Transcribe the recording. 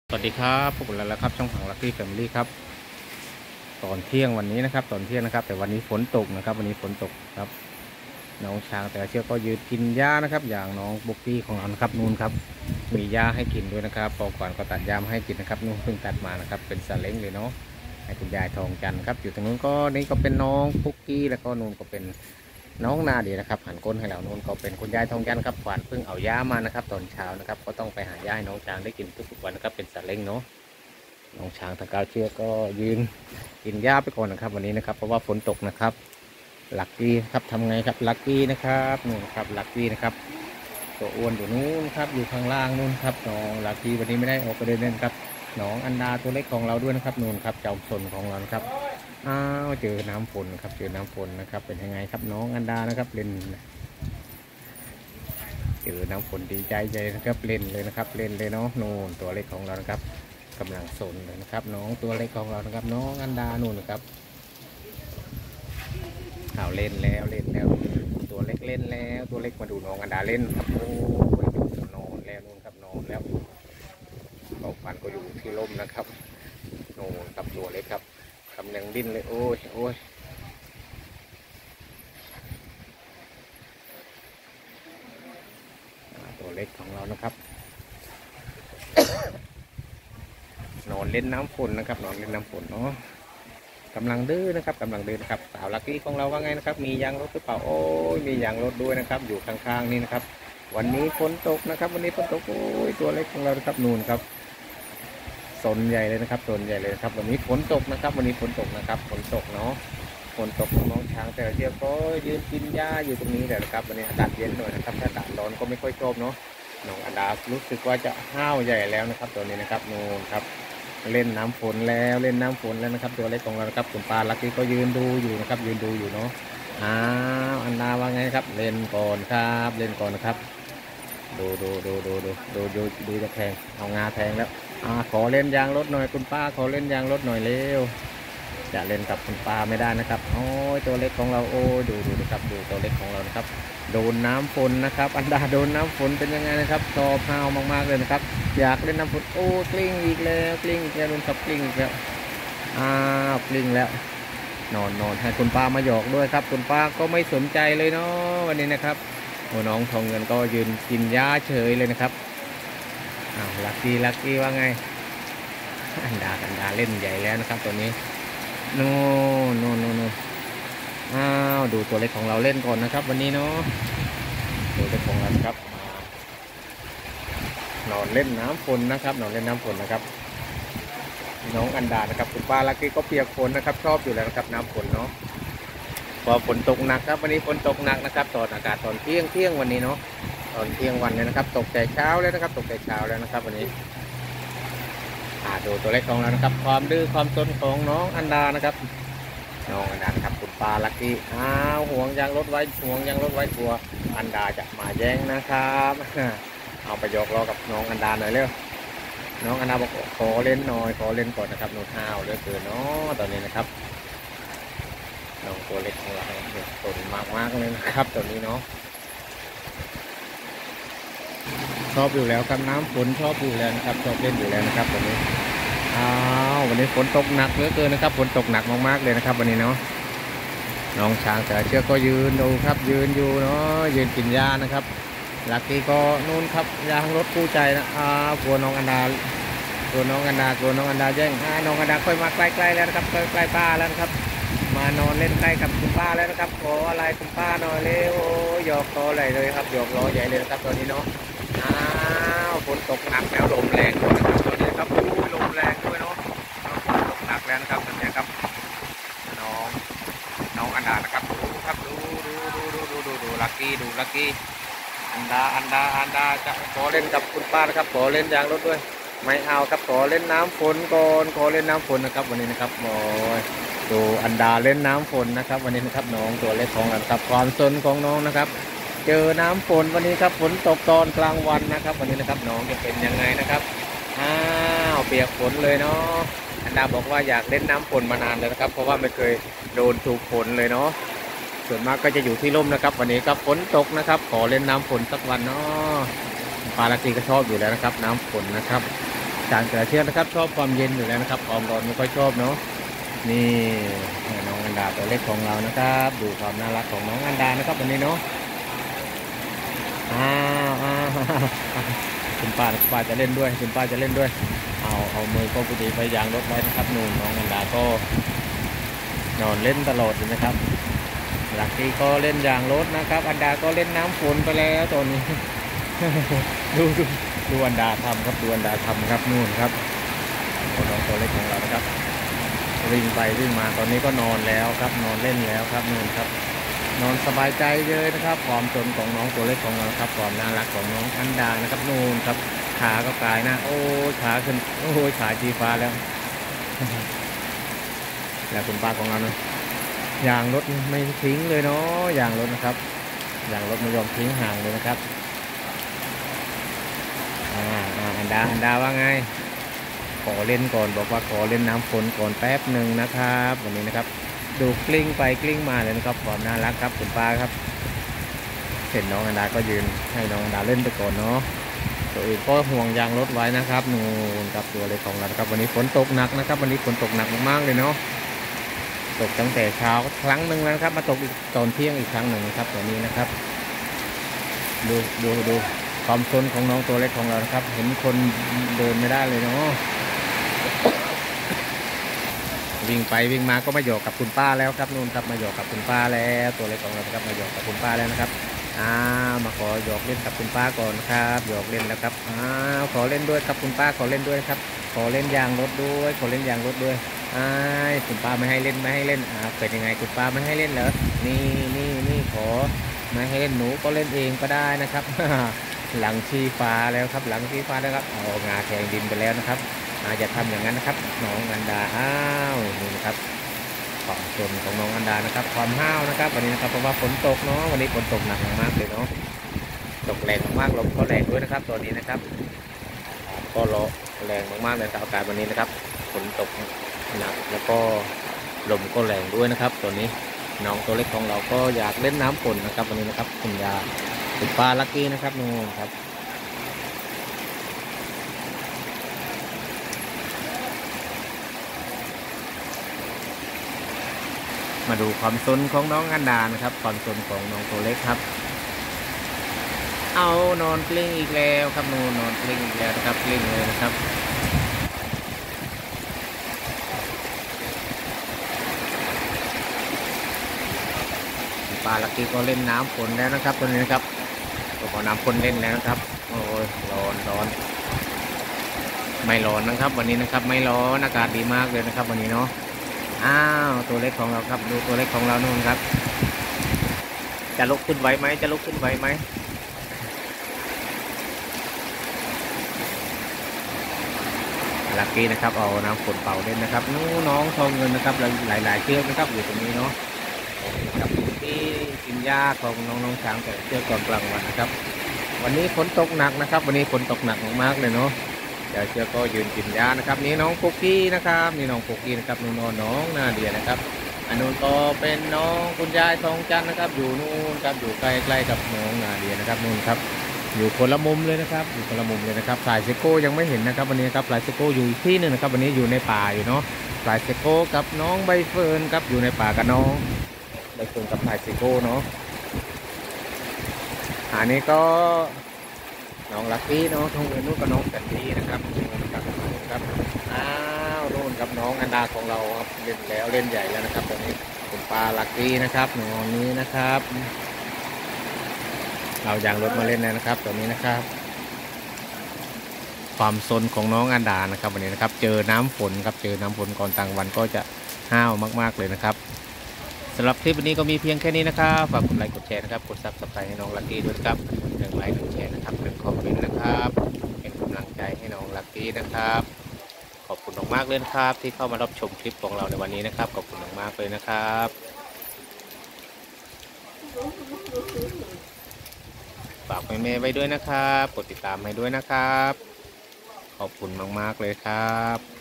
สวัสดีครับพบกันแล้วครับช่องของ Lucky Family ครับตอนเที่ยงวันนี้นะครับตอนเที่ยงนะครับแต่วันนี้ฝนตกนะครับวันนี้ฝนตกครับน้องช้างแต่ละเชือกก็ยืนกินหญ้านะครับอย่างน้องบุกกี้ของเรานะครับนู่นครับมีหญ้าให้กินด้วยนะครับพอก่อนก็ตัดหญ้ามาให้กินนะครับนู่นเพิ่งตัดมานะครับเป็นซาเล้งเลยเนาะให้คุณยายทองจันทร์ครับอยู่ตรงนู้นก็นี่ก็เป็นน้องบุกกี้แล้วก็นู่นก็เป็นน้องนาเดียนะครับหันก้นให้เรานู่นก็เป็นคุณยายทองจันทร์ครับขวานเพิ่งเอาหญ้ามานะครับตอนเช้านะครับก็ต้องไปหาหญ้าให้น้องช้างได้กินทุกๆวันนะครับเป็นซาเล้งเนาะ น้องช้างตะกาวเชือกก็ยืนกินหญ้าไปก่อนนะครับวันนี้นะครับเพราะว่าฝนตกนะครับลักกี้ครับทำไงครับลักกี้นะครับนู่นครับลักกี้นะครับตัวอ้วนอยู่นู้นครับอยู่ข้างล่างนู่นครับน้องลักกี้วันนี้ไม่ได้ออกไปเดินเล่นครับน้องอันดาตัวเล็กของเราด้วยนะครับนู่นครับเจ้าสนของเราครับอ้าวเจอน้ำฝนครับเจอน้ำฝนนะครับเป็นยังไงครับน้องอันดานะครับเล่นเจอน้ำฝนดีใจใจนะครับเล่นเลยนะครับเล่นเลยเนาะนู่นตัวเล็กของเรานะครับกำลังสนเลยนะครับน้องตัวเล็กของเรานะครับน้องอันดาหนูนะครับเอาเล่นแล้วเล่นแล้วตัวเล็กเล่นแล้วตัวเล็กมาดูน้องอันดาเล่นครับโอ้ยดูจะนอนแล้วนู่นครับนอนแล้วเป่าฟันก็อยู่ที่ร่มนะครับโน่นครับตัวเล็กครับกำลังดิ้นเลยโอ้ยโอ้ยตัวเล็กของเรานะครับนอนเล่นน้ำฝนนะครับนอนเล่นน้ำฝนเนาะกำลังดื้อนะครับกำลังดื้อนะครับสาวลักกี้ของเราว่าไงนะครับมียางรถหรือเปล่าโอ้ยมียางรถด้วยนะครับอยู่ข้างๆนี่นะครับวันนี้ฝนตกนะครับวันนี้ฝนตกโอ้ยตัวเล็กของเรานะครับนูนครับสนใหญ่เลยนะครับสนใหญ่เลยครับวันนี้ฝนตกนะครับวันนี้ฝนตกนะครับฝนตกเนาะฝนตกน้องช้างแต่ละเชือกก็ยืนกินหญ้าอยู่ตรงนี้แหละนะครับวันนี้อากาศเย็นหน่อยนะครับถ้าอากาศร้อนก็ไม่ค่อยชอบเนาะน้องอดารู้สึกว่าจะห้าวใหญ่แล้วนะครับตัวนี้นะครับนูนครับเล่นน้ำฝนแล้วเล่นน้ำฝนแล้วนะครับตัวเล็กของเรานะครับคุณปลาลักกี้ก็ยืนดูอยู่นะครับยืนดูอยู่เนาะอ้าวอันดาว่าไงครับเล่นก่อนครับเล่นก่อนนะครับดูจะแทงเอางาแทงแล้วขอเล่นยางรถหน่อยคุณป้าขอเล่นยางรถหน่อยเร็วจะเล่นกับคุณป้าไม่ได้นะครับโอ้ยตัวเล็กของเราโอ้ยดูนะครับดูตัวเล็กของเรานะครับโดนน้ำฝนนะครับอันดาโดนน้ำฝนเป็นยังไงนะครับชอบห้าวมากๆเลยนะครับอยากเล่นน้ำฝนโอ้กลิ้งอีกแล้วกลิ้งอีกแล้วโดนขับกลิ้งอีกแล้วกลิ้งแล้วนอนให้คุณป้ามาหยอกด้วยครับคุณป้าก็ไม่สนใจเลยเนาะวันนี้นะครับโอ้น้องทองเงินก็ยืนกินหญ้าเฉยเลยนะครับลักกี้ว่าไงอันดาเล่นใหญ่แล้วนะครับตัวนี้โน่นดูตัวเล็กของเราเล่นก่อนนะครับวันนี้เนาะตัวเล็กของเราครับนอนเล่นน้ำฝนนะครับนอนเล่นน้ำฝนนะครับน้องอันดานะครับคุณป้าลักกี้ก็เปียกฝนนะครับชอบอยู่แล้วนะครับน้ำฝนเนาะพอฝนตกหนักครับวันนี้ฝนตกหนักนะครับตอนอากาศตอนเที่ยงวันนี้เนาะตอนเที่ยงวันเนี่ยนะครับตกแต่เช้าแล้วนะครับตกแต่เช้าแล้วนะครับวันนี้ดูตัวเล็กของเรานะครับความดื้อความซนของน้องอันดานะครับน้องอันดาครับคุณปลาลักกี้ห่วงยางรถไว้ห่วงยางรถไว้กลัวอันดาจะมาแย่งนะครับเอาไปยกล้อกับน้องอันดาหน่อยเร็วน้องอันดาบอกขอเล่นหน่อยขอเล่นก่อนนะครับหนูห้าวเหลือเกินเนาะตอนนี้นะครับน้องตัวเล็กของเราสนมากเลยนะครับตัวนี้เนาะชอบอยู่แล้วครับน้ำฝนชอบอยู่แล้วนะครับชอบเล่นอยู่แล้วนะครับวันนี้วันนี้ฝนตกหนักเหลือเกินนะครับฝนตกหนักมากๆเลยนะครับวันนี้เนาะน้องช้างแต่เชือกก็ยืนดูครับยืนอยู่เนาะยืนกินหญ้านะครับลักกี้ก็นู่นครับยางรถคู่ใจนะกลัวน้องอันดากลัวน้องอันดาแย่งน้องอันดาค่อยมาใกล้ๆแล้วนะครับใกล้ป้าแล้วนะครับมานอนเล่นใกล้กับคุณป้าแล้วนะครับขออะไรคุณป้าหน่อยเร็วหยอกล้อใหญ่เลยครับหยอกล้อใหญ่เลยนะครับตอนนี้เนาะฝนตกหนักแล้วลมแรงด้วยนะครับตอนนี้ครับลมแรงด้วยเนาะฝนตกหนักแล้วนะครับตอนนี้ครับน้องอันดานะครับดูครับดูลักกี้อันดาจะขอเล่นกับคุณป้านะครับขอเล่นยางรถด้วยไม่เอาครับขอเล่นน้ำฝนก่อนขอเล่นน้ำฝนนะครับวันนี้นะครับโอ้ยดูอันดาเล่นน้ำฝนนะครับวันนี้นะครับน้องตัวเล็กของเราครับความซนของน้องนะครับเจอน้ำฝนวันนี้ครับฝนตกตอนกลางวันนะครับวันนี้นะครับน้องจะเป็นยังไงนะครับเปียกฝนเลยเนาะอันดาบอกว่าอยากเล่นน้ำฝนมานานเลยนะครับเพราะว่าไม่เคยโดนถูกฝนเลยเนาะส่วนมากก็จะอยู่ที่ร่มนะครับวันนี้ครับฝนตกนะครับขอเล่นน้ำฝนสักวันเนาะปลาลักกี้ก็ชอบอยู่แล้วนะครับน้ำฝนนะครับช้างแต่ละเชือกนะครับชอบความเย็นอยู่แล้วนะครับความร้อนไม่ค่อยชอบเนาะนี่น้องอันดาตัวเล็กของเรานะครับดูความน่ารักของน้องอันดานะครับวันนี้เนาะอ้าวอ้าวคุณป้าจะเล่นด้วยคุณป้าจะเล่นด้วยเอามือก็พอดีไปยางรถไว้นะครับนู่นน้องอันดาก็นอนเล่นตลอดเลยนะครับลักกี้ก็เล่นยางรถนะครับอันดาก็เล่นน้ำฝนไปแล้วตอนนี้ ดูอันดาทำครับดูอันดาทำครับนู่นครับน้องตัวเล็กของเรานะครับวิ่งไปวิ่งมาตอนนี้ก็นอนแล้วครับนอนเล่นแล้วครับนู่นครับนอนสบายใจเลยนะครับความสนของน้องตัวเล็กของเราครับความน่ารักของน้องอันดานะครับนู่นครับขาก็กลายนะโอ้ขาขึ้นโอ้ยขาจีฟ้าแล้ว แล้วคุณป้าของเราเนาะยางรถไม่ทิ้งเลยเนาะยางรถนะครับยางรถไม่ยอมทิ้งห่างเลยนะครับอันดาว่าไงขอเล่นก่อนบอกว่าขอเล่นน้ำฝนก่อนแป๊บหนึ่งนะครับวันนี้นะครับดูกลิ้งไปกลิ้งมาเลยนะครับความน่ารักครับคุณป้าครับเห็นน้องอันดาก็ยืนให้น้องอันดาเล่นไปก่อนเนาะตัวเองก็ห่วงยางรถไว้นะครับนู่นกับตัวเล็กของเราครับวันนี้ฝนตกหนักนะครับวันนี้ฝนตกหนักมากๆเลยเนาะตกตั้งแต่เช้าครั้งหนึ่งแล้วนะครับมาตกอีกตอนเที่ยงอีกครั้งหนึ่งนะครับตัวนี้นะครับดูความซนของน้องตัวเล็กของเราครับเห็นคนเดินไม่ได้เลยเนาะวิ่งไปวิ่งมาก็มาหยอกกับคุณป้าแล้วครับนู่นครับมาหยอกกับคุณป้าแล้วตัวเล็กของเราครับมาหยอกกับคุณป้าแล้วนะครับมาขอหยอกเล่นกับคุณป้าก่อนครับหยอกเล่นแล้วครับขอเล่นด้วยครับคุณป้าขอเล่นด้วยครับขอเล่นยางรถด้วยขอเล่นยางรถด้วยคุณป้าไม่ให้เล่นเป็นยังไงคุณป้าไม่ให้เล่นเหรอนี่ขอไม่ให้เล่นหนูก็เล่นเองก็ได้นะครับ หลังชี้ฟ้าแล้วครับหลังชี้ฟ้าแล้วครับเอางาแทงดินไปแล้วนะครับอย่าทำอย่างนั้นนะครับน้องอันดานี่นะครับความสนของน้องอันดานะครับความห้าวนะครับวันนี้นะครับเพราะว่าฝนตกเนาะวันนี้ฝนตกหนักมากเลยเนาะตกแรงมากลมก็แรงด้วยนะครับตอนนี้นะครับก็แรงมากๆเลยครับอากาศวันนี้นะครับฝนตกหนักแล้วก็ลมก็แรงด้วยนะครับตัวนี้น้องตัวเล็กของเราก็อยากเล่นน้ำฝนนะครับวันนี้นะครับคุณยาคุณป้าลักกี้นะครับนู่นครับมาดูความซนของน้องอันดานะครับความซนของน้องตัวเล็กครับเอานอนกลิ้งอีกแล้วครับนอนกลิ้งอีกแล้วนะครับกลิ้งเลยนะครับปลาลักกี้ก็เล่นน้ำฝนแล้วนะครับตัวนี้นะครับพอน้ำฝนเล่นแล้วนะครับโอ้ยร้อนไม่ร้อนนะครับวันนี้นะครับไม่ร้อนอากาศดีมากเลยนะครับวันนี้เนาะตัวเล็กของเราครับดูตัวเล็กของเรานู่นครับจะลุกขึ้นไหวไหมจะลุกขึ้นไหวไหมลักกี้นะครับเอาน้ำฝนเป่าเล่นนะครับน้องทองเงินนะครับหลายเชือกนะครับอยู่ตรงนี้เนาะกับที่กินหญ้าของน้องช้างแต่เชือกก่อนกลางวันนะครับวันนี้ฝนตกหนักนะครับวันนี้ฝนตกหนักมากเลยเนาะเดี๋ยวเชือกก็ยืนกินหญ้านะครับนี่น้องปุกกี้นะครับนี่น้องปุกกี้นะครับน้องนาเดียนะครับอันนู้นก็เป็นน้องคุณยายทองจันนะครับอยู่นู่นครับอยู่ใกล้ๆกับน้องนาเดียนะครับนู่นครับอยู่คนละมุมเลยนะครับอยู่คนละมุมเลยนะครับสายเซโก้ยังไม่เห็นนะครับวันนี้ครับสายเซโก้อยู่อีกที่หนึ่งนะครับวันนี้อยู่ในป่าอยู่เนาะสายเซโก้กับน้องใบเฟิร์นครับอยู่ในป่ากับน้องใบเฟิร์นกับสายเซโก้เนาะอันนี้ก็น้องลักกี้เนาะทงเงินนู่นกับน้องแคนดี้นะครับครับนู่นกับน้องอันดาของเราครับเล่นแล้วเล่นใหญ่แล้วนะครับตอนนี้คุณปลาลักกี้นะครับน้องนี้นะครับเรายางรถมาเล่นแล้วนะครับตอนนี้นะครับความซนของน้องอันดานะครับวันนี้นะครับเจอน้ำฝนครับเจอน้ำฝนก่อนต่างวันก็จะห้าวมากๆเลยนะครับสำหรับคลิปวันนี้ก็มีเพียงแค่นี้นะครับฝากกดไลค์กดแชร์นะครับกดซับสไครต์ให้น้องลักกี้ด้วยครับ1 ไลค์ 1 แชร์นะครับ1 คอมเมนต์นะครับเป็นกำลังใจให้น้องลักกี้นะครับขอบคุณมากๆเลยครับที่เข้ามารับชมคลิปของเราในวันนี้นะครับขอบคุณมากๆเลยนะครับฝากแม่ๆไว้ด้วยนะครับกดติดตามให้ด้วยนะครับขอบคุณมากๆเลยครับ